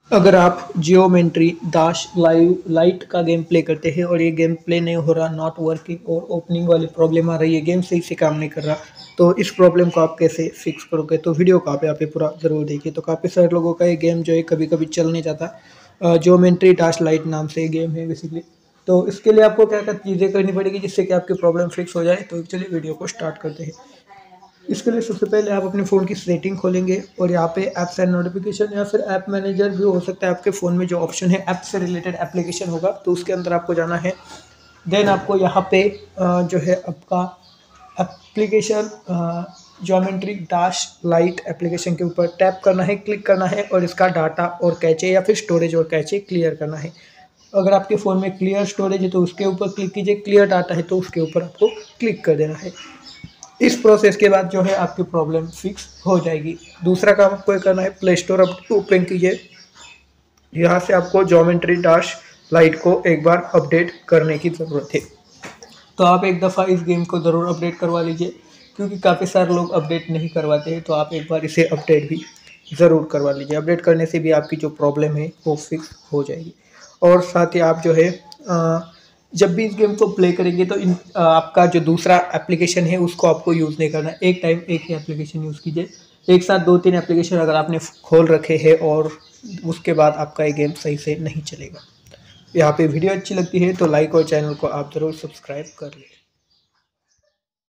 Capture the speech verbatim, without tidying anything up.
अगर आप geometry dash live lite का गेम प्ले करते हैं और ये गेम प्ले नहीं हो रहा, नॉट वर्किंग और ओपनिंग वाली प्रॉब्लम आ रही है, गेम सही से काम नहीं कर रहा, तो इस प्रॉब्लम को आप कैसे फिक्स करोगे, तो वीडियो को आप यहाँ पे पूरा ज़रूर देखिए। तो काफ़ी सारे लोगों का ये गेम जो है कभी कभी चल नहीं जाता। जियोमेट्री दाश लाइट नाम से गेम है बेसिकली। तो इसके लिए आपको क्या क्या चीज़ें करनी पड़ेगी जिससे कि आपकी प्रॉब्लम फिक्स हो जाए। तो चलिए वीडियो को स्टार्ट करते हैं। इसके लिए सबसे पहले आप अपने फ़ोन की सेटिंग खोलेंगे और यहाँ पे ऐप्स एंड नोटिफिकेशन या फिर ऐप मैनेजर भी हो सकता है आपके फ़ोन में जो ऑप्शन है ऐप से रिलेटेड एप्लीकेशन होगा, तो उसके अंदर आपको जाना है। देन आपको यहाँ पे जो है आपका application geometry dash lite application के ऊपर टैप करना है, क्लिक करना है और इसका डाटा और कैचे या फिर स्टोरेज और कैचे क्लियर करना है। अगर आपके फ़ोन में क्लियर स्टोरेज है तो उसके ऊपर क्लिक कीजिए, क्लियर डाटा है तो उसके ऊपर आपको क्लिक कर देना है। इस प्रोसेस के बाद जो है आपकी प्रॉब्लम फिक्स हो जाएगी। दूसरा काम आपको ये करना है, प्ले स्टोर आप ओपन कीजिए। यहाँ से आपको ज्योमेट्री दाश लाइट को एक बार अपडेट करने की ज़रूरत है। तो आप एक दफ़ा इस गेम को ज़रूर अपडेट करवा लीजिए, क्योंकि काफ़ी सारे लोग अपडेट नहीं करवाते हैं। तो आप एक बार इसे अपडेट भी ज़रूर करवा लीजिए। अपडेट करने से भी आपकी जो प्रॉब्लम है वो फिक्स हो जाएगी। और साथ ही आप जो है आ, जब भी इस गेम को प्ले करेंगे तो इन आपका जो दूसरा एप्लीकेशन है उसको आपको यूज़ नहीं करना। एक टाइम एक ही एप्लीकेशन यूज़ कीजिए। एक साथ दो तीन एप्लीकेशन अगर आपने खोल रखे हैं और उसके बाद आपका ये गेम सही से नहीं चलेगा। यहाँ पे वीडियो अच्छी लगती है तो लाइक और चैनल को आप ज़रूर सब्सक्राइब कर लें।